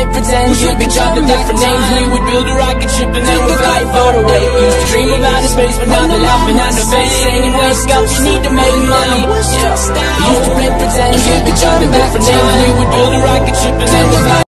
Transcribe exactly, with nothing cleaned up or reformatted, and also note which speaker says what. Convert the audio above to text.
Speaker 1: play pretend. We should be jumping different names. We would build a rocket ship and then we'd fly far away. Used to dream about the space, but now they're laughing at the face, saying wake up, you need to make money. Yeah. Used to play pretend. We should be jumping different names. We would build a rocket ship and then we'd fly